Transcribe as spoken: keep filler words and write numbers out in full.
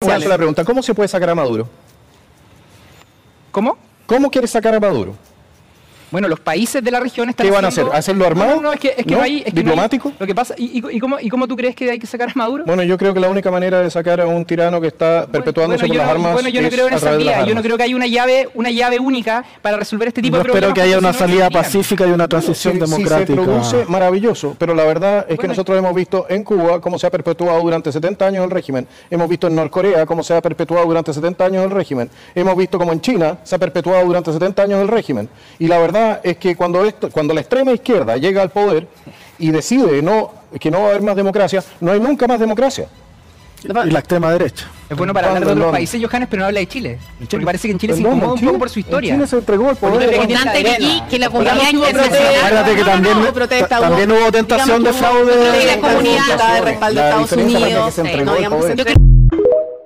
hacer la pregunta, ¿cómo se puede sacar a Maduro? ¿Cómo? ¿Cómo quiere sacar a Maduro? Bueno, los países de la región están ¿Qué van haciendo... a hacer? ¿Hacerlo armado? No, no, no, es que, es que ¿No? no hay... Es que ¿Diplomático? no hay- lo que pasa... ¿Y, y, y cómo, ¿Y cómo tú crees que hay que sacar a Maduro? Bueno, yo creo que la única manera de sacar a un tirano que está perpetuándose Bueno, por yo las no- armas Bueno, yo no es creo en a esa través de las vía. Yo no armas. creo que haya una llave, una llave única para resolver este tipo Yo de problemas. espero que haya porque una si no, salida se tiran. pacífica y una transición Si- democrática. Si se produce, maravilloso, pero la verdad es que Bueno, nosotros hemos visto en Cuba cómo se ha perpetuado durante setenta años el régimen, hemos visto en Norcorea cómo se ha perpetuado durante setenta años el régimen, hemos visto cómo en China se ha perpetuado durante setenta años el régimen, y la verdad es que cuando, esto, cuando la extrema izquierda llega al poder y decide no, que no va a haber más democracia, no hay nunca más democracia. Y la extrema derecha. Es bueno para hablar de ¿Cuándo? otros ¿Dónde? países, Johannes, pero no habla de Chile. Porque parece que en Chile se Perdón, incomoda un en Chile- poco por su historia. en Chile se entregó el Porque poder. es importante que aquí que la comunidad Hubo internacional... protesta. Acuérdate que No, no, también, no, hubo protesta, hubo- también hubo tentación de digamos que hubo- fraude. que la comunidad estaba de respaldo de La Estados diferencia es que Unidos, se entregó no, el digamos, poder. yo creo-